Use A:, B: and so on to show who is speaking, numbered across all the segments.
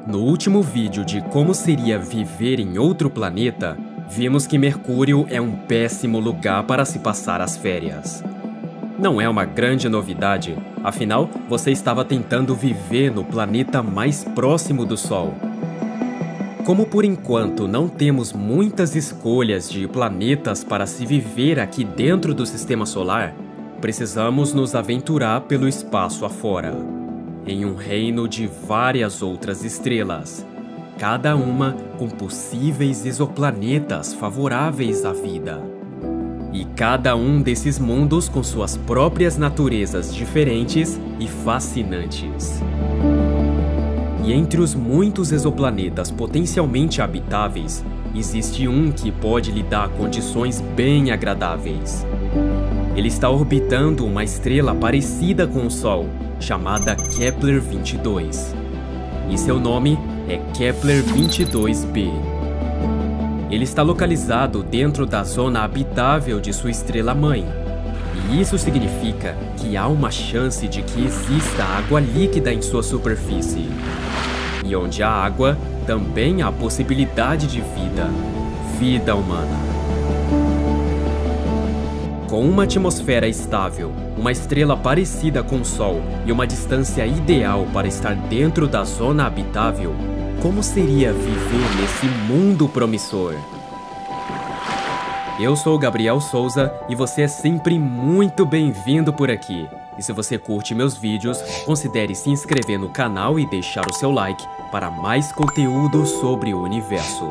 A: No último vídeo de como seria viver em outro planeta, vimos que Mercúrio é um péssimo lugar para se passar as férias. Não é uma grande novidade, afinal, você estava tentando viver no planeta mais próximo do Sol. Como por enquanto não temos muitas escolhas de planetas para se viver aqui dentro do Sistema Solar, precisamos nos aventurar pelo espaço afora, em um reino de várias outras estrelas, cada uma com possíveis exoplanetas favoráveis à vida. E cada um desses mundos com suas próprias naturezas diferentes e fascinantes. E entre os muitos exoplanetas potencialmente habitáveis, existe um que pode lhe dar condições bem agradáveis. Ele está orbitando uma estrela parecida com o Sol, chamada Kepler-22. E seu nome é Kepler-22b. Ele está localizado dentro da zona habitável de sua estrela-mãe. E isso significa que há uma chance de que exista água líquida em sua superfície. E onde há água, também há possibilidade de vida humana. Com uma atmosfera estável, uma estrela parecida com o Sol e uma distância ideal para estar dentro da zona habitável, como seria viver nesse mundo promissor? Eu sou Gabriel Souza e você é sempre muito bem-vindo por aqui. E se você curte meus vídeos, considere se inscrever no canal e deixar o seu like para mais conteúdo sobre o universo.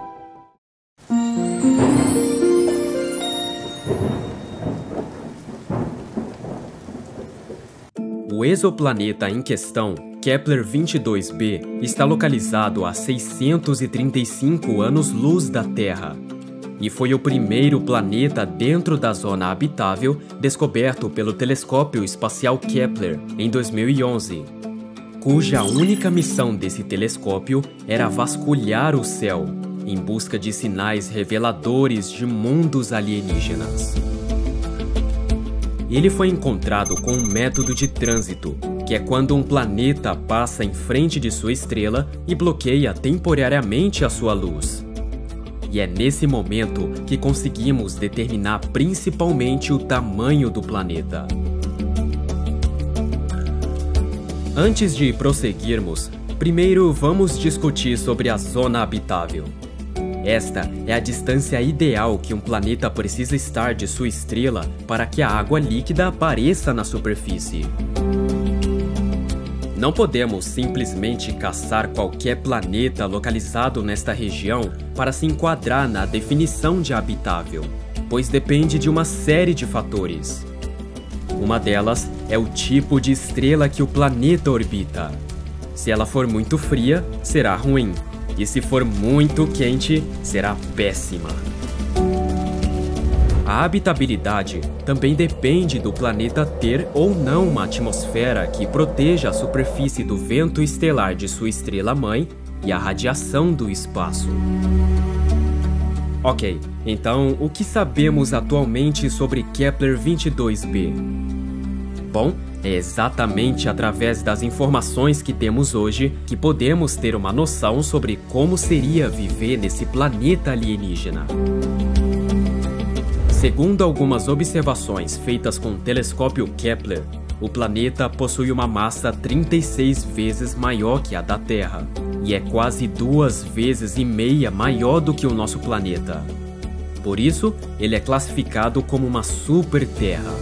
A: O exoplaneta em questão, Kepler-22b, está localizado a 635 anos-luz da Terra e foi o primeiro planeta dentro da zona habitável descoberto pelo telescópio espacial Kepler em 2011, cuja única missão desse telescópio era vasculhar o céu em busca de sinais reveladores de mundos alienígenas. Ele foi encontrado com um método de trânsito, que é quando um planeta passa em frente de sua estrela e bloqueia temporariamente a sua luz. E é nesse momento que conseguimos determinar principalmente o tamanho do planeta. Antes de prosseguirmos, primeiro vamos discutir sobre a zona habitável. Esta é a distância ideal que um planeta precisa estar de sua estrela para que a água líquida apareça na superfície. Não podemos simplesmente caçar qualquer planeta localizado nesta região para se enquadrar na definição de habitável, pois depende de uma série de fatores. Uma delas é o tipo de estrela que o planeta orbita. Se ela for muito fria, será ruim. E se for muito quente, será péssima. A habitabilidade também depende do planeta ter ou não uma atmosfera que proteja a superfície do vento estelar de sua estrela-mãe e a radiação do espaço. Ok, então o que sabemos atualmente sobre Kepler-22b? Bom, é exatamente através das informações que temos hoje que podemos ter uma noção sobre como seria viver nesse planeta alienígena. Segundo algumas observações feitas com o telescópio Kepler, o planeta possui uma massa 36 vezes maior que a da Terra, e é quase 2,5 vezes maior do que o nosso planeta. Por isso, ele é classificado como uma super-Terra.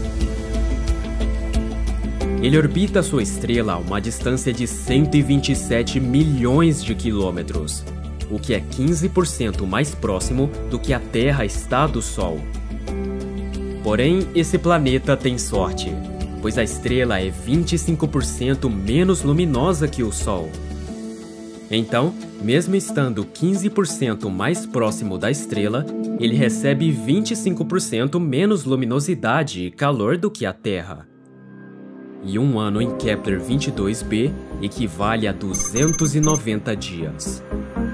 A: Ele orbita sua estrela a uma distância de 127 milhões de quilômetros, o que é 15% mais próximo do que a Terra está do Sol. Porém, esse planeta tem sorte, pois a estrela é 25% menos luminosa que o Sol. Então, mesmo estando 15% mais próximo da estrela, ele recebe 25% menos luminosidade e calor do que a Terra. E um ano em Kepler-22b equivale a 290 dias.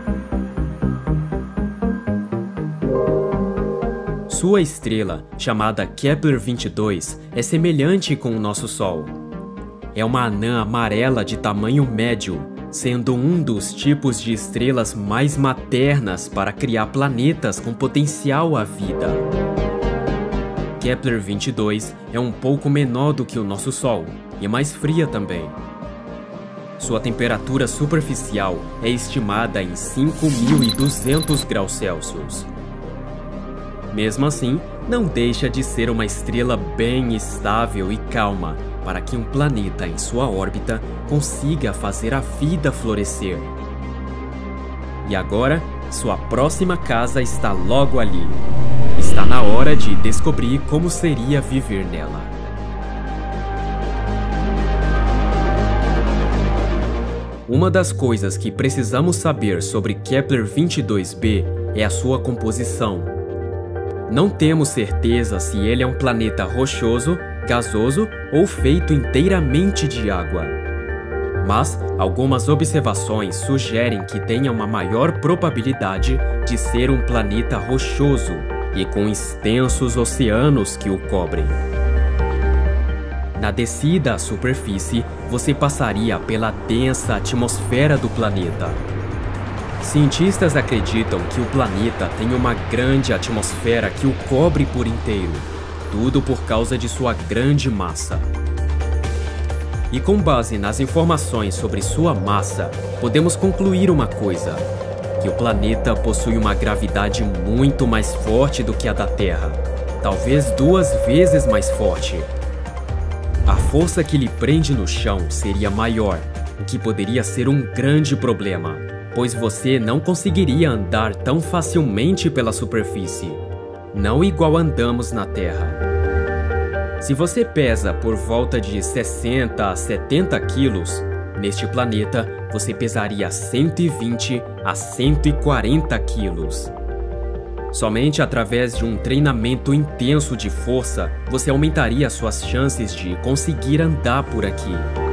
A: Sua estrela, chamada Kepler-22, é semelhante com o nosso Sol. É uma anã amarela de tamanho médio, sendo um dos tipos de estrelas mais maternas para criar planetas com potencial à vida. Kepler-22 é um pouco menor do que o nosso Sol e mais fria também. Sua temperatura superficial é estimada em 5.200 graus Celsius. Mesmo assim, não deixa de ser uma estrela bem estável e calma para que um planeta em sua órbita consiga fazer a vida florescer. E agora, sua próxima casa está logo ali. Está na hora de descobrir como seria viver nela. Uma das coisas que precisamos saber sobre Kepler-22b é a sua composição. Não temos certeza se ele é um planeta rochoso, gasoso ou feito inteiramente de água. Mas algumas observações sugerem que tenha uma maior probabilidade de ser um planeta rochoso e com extensos oceanos que o cobrem. Na descida à superfície, você passaria pela densa atmosfera do planeta. Cientistas acreditam que o planeta tem uma grande atmosfera que o cobre por inteiro, tudo por causa de sua grande massa. E com base nas informações sobre sua massa, podemos concluir uma coisa: que o planeta possui uma gravidade muito mais forte do que a da Terra, talvez 2 vezes mais forte. A força que lhe prende no chão seria maior, o que poderia ser um grande problema, pois você não conseguiria andar tão facilmente pela superfície, não igual andamos na Terra. Se você pesa por volta de 60 a 70 quilos, neste planeta você pesaria 120 a 140 quilos. Somente através de um treinamento intenso de força, você aumentaria suas chances de conseguir andar por aqui.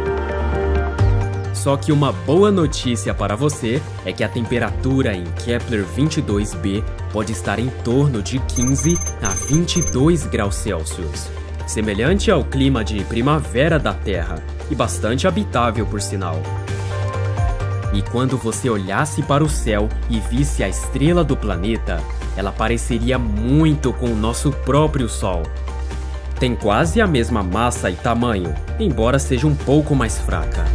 A: Só que uma boa notícia para você é que a temperatura em Kepler-22b pode estar em torno de 15 a 22 graus Celsius, semelhante ao clima de primavera da Terra e bastante habitável por sinal. E quando você olhasse para o céu e visse a estrela do planeta, ela pareceria muito com o nosso próprio Sol. Tem quase a mesma massa e tamanho, embora seja um pouco mais fraca.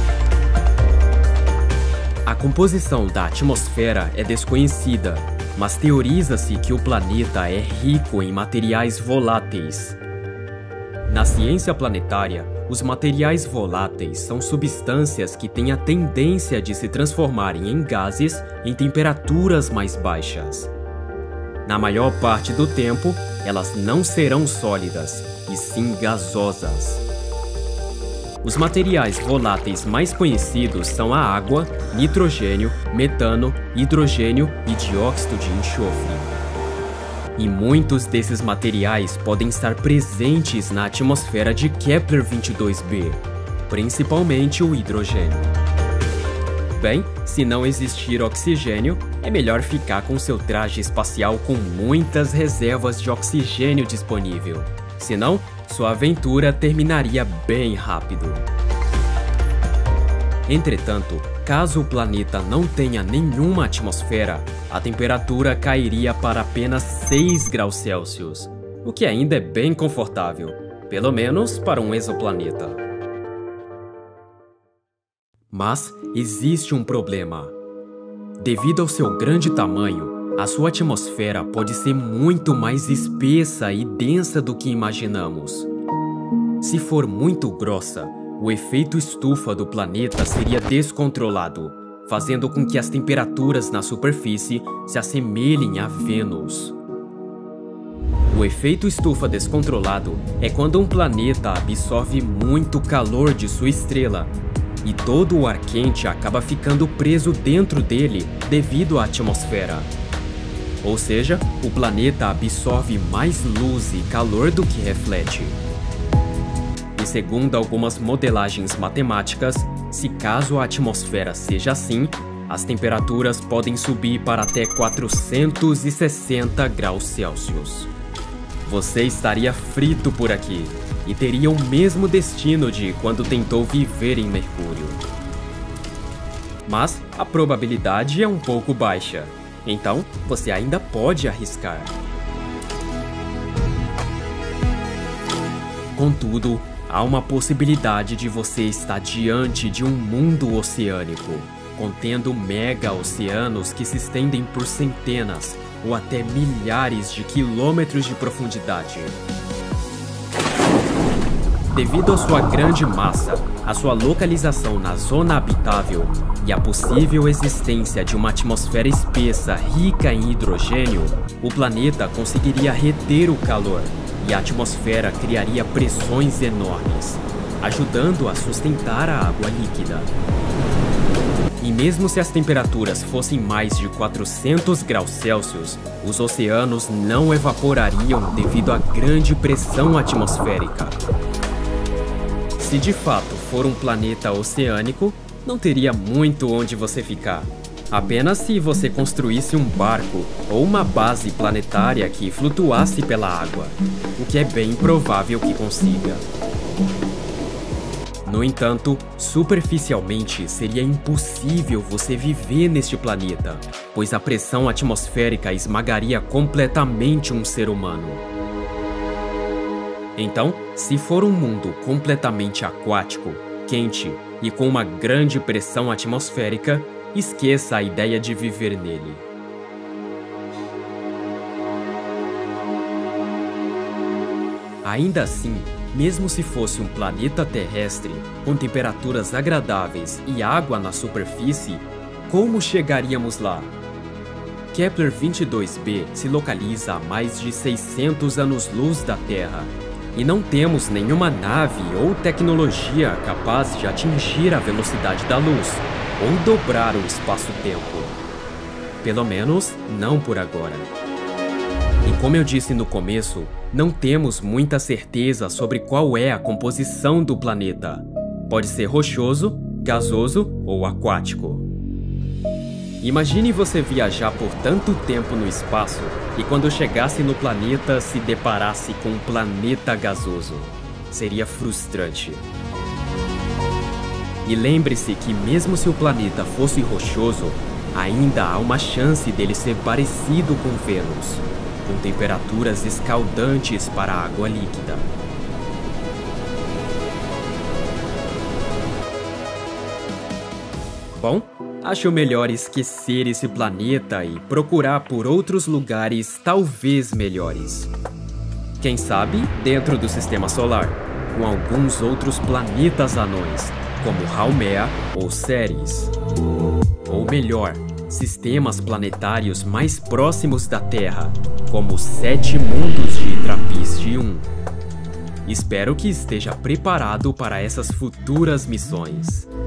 A: A composição da atmosfera é desconhecida, mas teoriza-se que o planeta é rico em materiais voláteis. Na ciência planetária, os materiais voláteis são substâncias que têm a tendência de se transformarem em gases em temperaturas mais baixas. Na maior parte do tempo, elas não serão sólidas, e sim gasosas. Os materiais voláteis mais conhecidos são a água, nitrogênio, metano, hidrogênio e dióxido de enxofre. E muitos desses materiais podem estar presentes na atmosfera de Kepler-22b, principalmente o hidrogênio. Bem, se não existir oxigênio, é melhor ficar com seu traje espacial com muitas reservas de oxigênio disponível. Senão, sua aventura terminaria bem rápido. Entretanto, caso o planeta não tenha nenhuma atmosfera, a temperatura cairia para apenas 6 graus Celsius, o que ainda é bem confortável, pelo menos para um exoplaneta. Mas existe um problema. Devido ao seu grande tamanho, a sua atmosfera pode ser muito mais espessa e densa do que imaginamos. Se for muito grossa, o efeito estufa do planeta seria descontrolado, fazendo com que as temperaturas na superfície se assemelhem a Vênus. O efeito estufa descontrolado é quando um planeta absorve muito calor de sua estrela, e todo o ar quente acaba ficando preso dentro dele devido à atmosfera. Ou seja, o planeta absorve mais luz e calor do que reflete. E segundo algumas modelagens matemáticas, se caso a atmosfera seja assim, as temperaturas podem subir para até 460 graus Celsius. Você estaria frito por aqui e teria o mesmo destino de quando tentou viver em Mercúrio. mas a probabilidade é um pouco baixa. Então, você ainda pode arriscar. Contudo, há uma possibilidade de você estar diante de um mundo oceânico, contendo mega-oceanos que se estendem por centenas ou até milhares de quilômetros de profundidade. Devido à sua grande massa, a sua localização na zona habitável e a possível existência de uma atmosfera espessa rica em hidrogênio, o planeta conseguiria reter o calor e a atmosfera criaria pressões enormes, ajudando a sustentar a água líquida. E mesmo se as temperaturas fossem mais de 400 graus Celsius, os oceanos não evaporariam devido à grande pressão atmosférica. Se de fato for um planeta oceânico, não teria muito onde você ficar. Apenas se você construísse um barco ou uma base planetária que flutuasse pela água, o que é bem provável que consiga. No entanto, superficialmente seria impossível você viver neste planeta, pois a pressão atmosférica esmagaria completamente um ser humano. Então, se for um mundo completamente aquático, quente e com uma grande pressão atmosférica, esqueça a ideia de viver nele. Ainda assim, mesmo se fosse um planeta terrestre, com temperaturas agradáveis e água na superfície, como chegaríamos lá? Kepler 22b se localiza a mais de 600 anos-luz da Terra, e não temos nenhuma nave ou tecnologia capaz de atingir a velocidade da luz, ou dobrar o espaço-tempo. Pelo menos, não por agora. E como eu disse no começo, não temos muita certeza sobre qual é a composição do planeta. Pode ser rochoso, gasoso ou aquático. Imagine você viajar por tanto tempo no espaço e quando chegasse no planeta se deparasse com um planeta gasoso. Seria frustrante. E lembre-se que mesmo se o planeta fosse rochoso, ainda há uma chance dele ser parecido com Vênus, com temperaturas escaldantes para a água líquida. Bom, acho melhor esquecer esse planeta e procurar por outros lugares talvez melhores. Quem sabe dentro do Sistema Solar, com alguns outros planetas anões, como Haumea ou Ceres. Ou melhor, sistemas planetários mais próximos da Terra, como os 7 mundos de Trappist-1. Espero que esteja preparado para essas futuras missões.